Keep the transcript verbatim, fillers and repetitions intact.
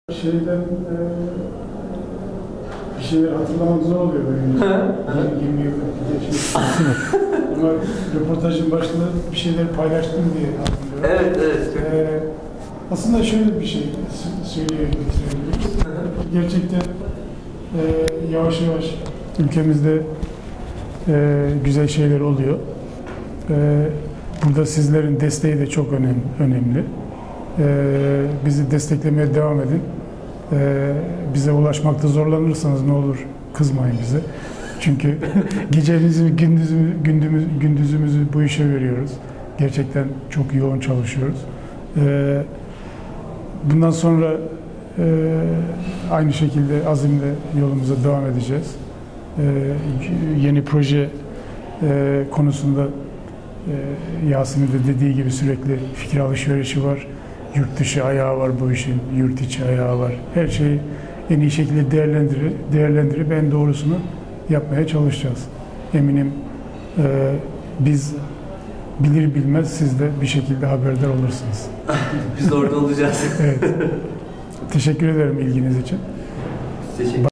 Şeyden e, bir şeyler hatırlamak zor oluyor böyle. yirmi yıllık geçmiş. Ama röportajın başında bir şeyler paylaştım diye hatırlıyorum. Evet, evet. E, aslında şöyle bir şey söyleyeyim. Gerçekten e, yavaş yavaş ülkemizde e, güzel şeyler oluyor. E, burada sizlerin desteği de çok önemli. önemli. E, bizi desteklemeye devam edin. Ee, bize ulaşmakta zorlanırsanız ne olur kızmayın bize. Çünkü gecemizi, gündüzümüzü, gündüzümüz, gündüzümüzü bu işe veriyoruz. Gerçekten çok yoğun çalışıyoruz. Ee, bundan sonra e, aynı şekilde azimle yolumuza devam edeceğiz. Ee, yeni proje e, konusunda e, Yasin'in de dediği gibi sürekli fikir alışverişi var. Yurt dışı ayağı var bu işin, yurt içi ayağı var. Her şeyi en iyi şekilde değerlendirip, değerlendirip en doğrusunu yapmaya çalışacağız. Eminim e, biz bilir bilmez siz de bir şekilde haberdar olursunuz. Biz orada olacağız. Evet. Teşekkür ederim ilginiz için. Teşekkür